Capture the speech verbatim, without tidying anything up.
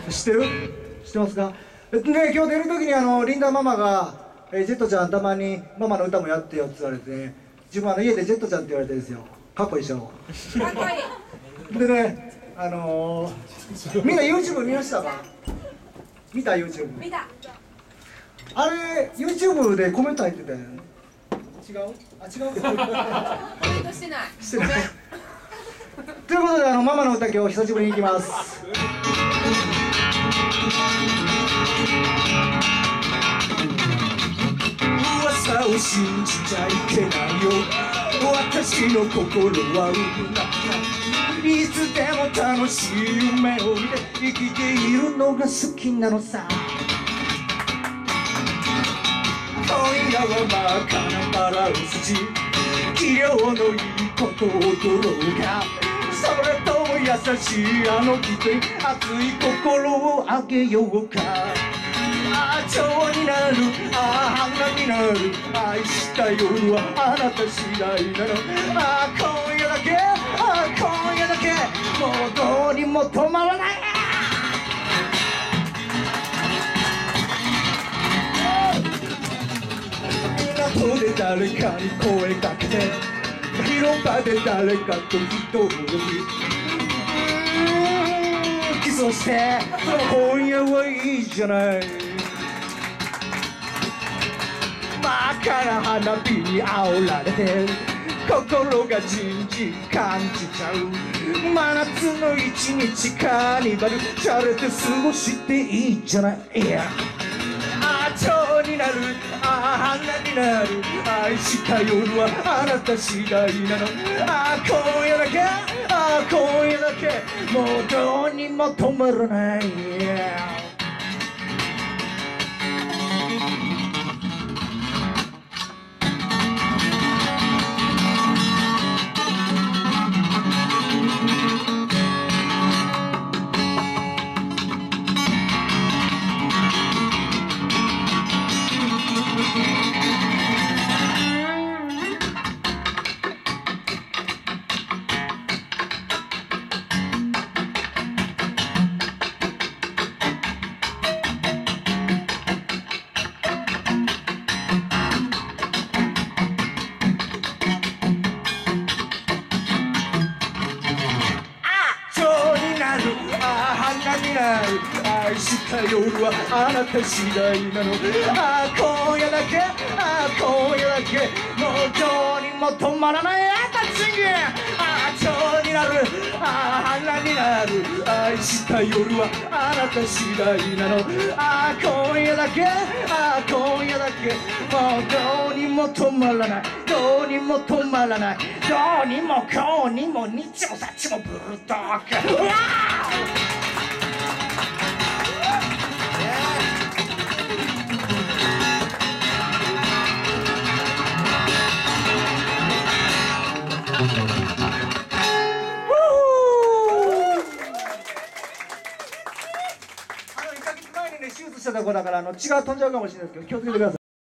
知ってる？知ってますか？で、今日出る時にあのリンダママが、えー、ジェットちゃんたまにママの歌もやってよって言われて、ね、自分あの家でジェットちゃんって言われてるんですよ。かっこいいでしょ。 かっこいい。 でね、あのー、みんな YouTube 見ましたか？見た YouTube？ 見た。 あれ YouTube でコメント入ってたよね。違う？あ、違う？ コメントしてない。 してない。ということで、あのママの歌今日久しぶりに行きます。噂を信じちゃいけないよ。私の心はいつでも楽しい夢を見て生きているのが好きなのさ。今夜は真っ赤なバラを筋、器量のいいことを踊ろうか。それとも優しいあの人に熱い心をあげようか。ああ蝶になる、ああ花になる、愛した夜はあなた次第なの。ああ今夜だけ、ああ今夜だけ、もうどうにも止まらない。港で誰かに声かけて、広場で誰かと人を呼び、キスをして、今夜はいいじゃない。真っ赤な花火に煽られて心がじんじん感じちゃう。真夏の一日カーニバルしゃれて過ごしていいじゃない。いやああ蝶になる、ああ花になる、愛した夜はあなた次第なの。ああ今夜だけ、ああ今夜だけ、もうどうにも止まらない。愛した夜はあなた次第なの。ああ今夜だけ、ああ今夜だけ、もうどうにも止まらない赤チンゲ。ああ蝶になる、ああ花になる、愛した夜はあなた次第なの。ああ今夜だけ、ああ今夜だけ、もうどうにも止まらない、どうにも止まらない、どうにもこうにもにっちもさっちもブルドッグ。うわー手術したとこだからあの血が飛んじゃうかもしれないですけど気をつけてください。